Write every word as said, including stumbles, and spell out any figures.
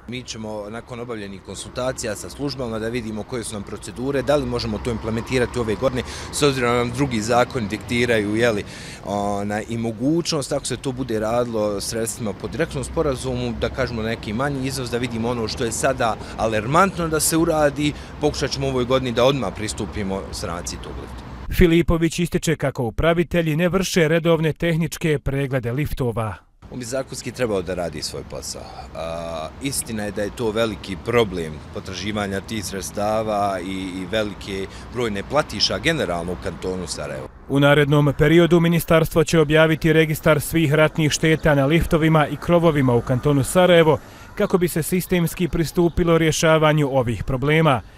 Mi ćemo nakon obavljenih konsultacija sa službama da vidimo koje su nam procedure, da li možemo to implementirati ove godine, s obzirom da nam drugi zakoni diktiraju jeli, ona, i mogućnost, ako se to bude radilo sredstvima po direktnom sporazumu, da kažemo neki manji iznos, da vidimo ono što je sada alarmantno da se uradi, pokušat ćemo u ovoj godini da odmah pristupimo sanaciji tog lifta. Filipović ističe kako upravitelji ne vrše redovne tehničke preglede liftova. On bi zakonski trebao da radi svoj posao. A, istina je da je to veliki problem potraživanja tih sredstava i, i velike brojne platiša generalno u kantonu Sarajevo. U narednom periodu ministarstvo će objaviti registar svih ratnih šteta na liftovima i krovovima u kantonu Sarajevo kako bi se sistemski pristupilo rješavanju ovih problema.